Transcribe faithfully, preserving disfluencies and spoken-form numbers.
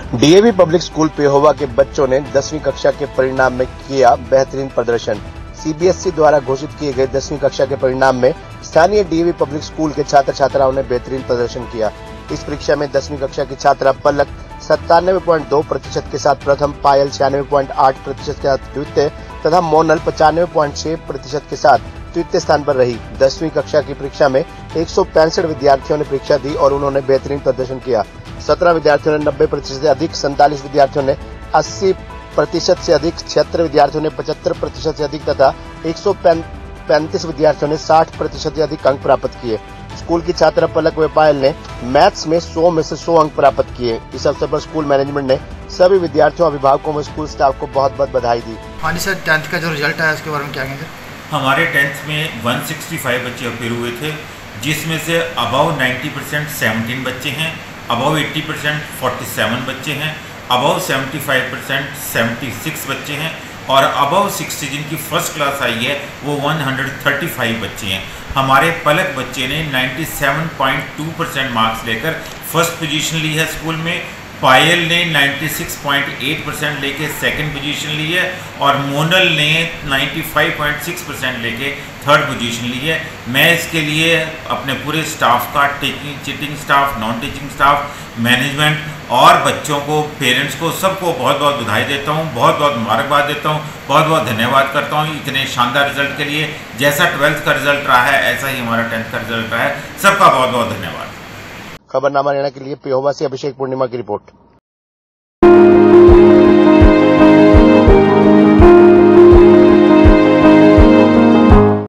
DAV public school Pehowa के बच्चों ने दसवीं कक्षा के परिणाम में किया बेहतरीन प्रदर्शन। सीबीएसई द्वारा घोषित किए गए दसवीं कक्षा के परिणाम में स्थानीय डीएवी पब्लिक स्कूल के छात्र छात्राओं ने बेहतरीन प्रदर्शन किया। इस परीक्षा में दसवीं कक्षा की छात्रा पलक सत्तानवे पॉइंट दो प्रतिशत के साथ प्रथम, पायल छियानवे पॉइंट आठ प्रतिशत के साथ द्वितीय तथा मोनल पचानवे पॉइंट छह प्रतिशत के साथ तृतीय स्थान पर रही। दसवीं कक्षा की परीक्षा में एक सौ पैंसठ विद्यार्थियों ने परीक्षा दी और उन्होंने बेहतरीन प्रदर्शन किया। सत्रह विद्यार्थियों ने नब्बे प्रतिशत से अधिक, सैंतालीस विद्यार्थियों ने अस्सी प्रतिशत से अधिक, छिहत्तर विद्यार्थियों ने पचहत्तर प्रतिशत से अधिक तथा एक सौ पैंतीस विद्यार्थियों ने साठ प्रतिशत से अधिक अंक प्राप्त किए। स्कूल की छात्रा पलक व पायल ने मैथ्स में सौ में से सौ अंक प्राप्त किए। इस अवसर पर स्कूल मैनेजमेंट ने सभी विद्यार्थियों, अभिभावकों व स्कूल स्टाफ को बहुत बहुत बधाई दी। हाँ जी सर, टेंथ का जो रिजल्ट आया उसके बारे में क्या कहेंगे? हमारे टेंथ में एक सौ पैंसठ बच्चे अपेयर हुए थे, जिसमें से अबव नब्बे परसेंट सत्रह बच्चे हैं, अबव अस्सी परसेंट सैंतालीस बच्चे हैं, अबव पचहत्तर परसेंट छिहत्तर बच्चे हैं और अबव साठ जिनकी फर्स्ट क्लास आई है वो एक सौ पैंतीस बच्चे हैं। हमारे पलक बच्चे ने सत्तानवे पॉइंट दो परसेंट मार्क्स लेकर फर्स्ट पोजीशन ली है स्कूल में। पायल ने छियानवे पॉइंट आठ परसेंट लेके सेकंड पोजीशन ली है और मोनल ने पचानवे पॉइंट छह परसेंट लेके थर्ड पोजीशन ली है। मैं इसके लिए अपने पूरे स्टाफ का, teaching teaching staff, non teaching staff, management और बच्चों को, पेरेंट्स को, सबको बहुत बहुत बधाई देता हूँ, बहुत बहुत मुबारकबाद देता हूँ, बहुत बहुत धन्यवाद करता हूँ इतने शानदार रिजल्ट के लिए। जैसा ट्वेल्थ का रिजल्ट रहा है ऐसा ही हमारा टेंथ का रिजल्ट रहा है। सबका बहुत बहुत धन्यवाद। खबरनामा लेने के लिए पेहोवा से अभिषेक पूर्णिमा की रिपोर्ट।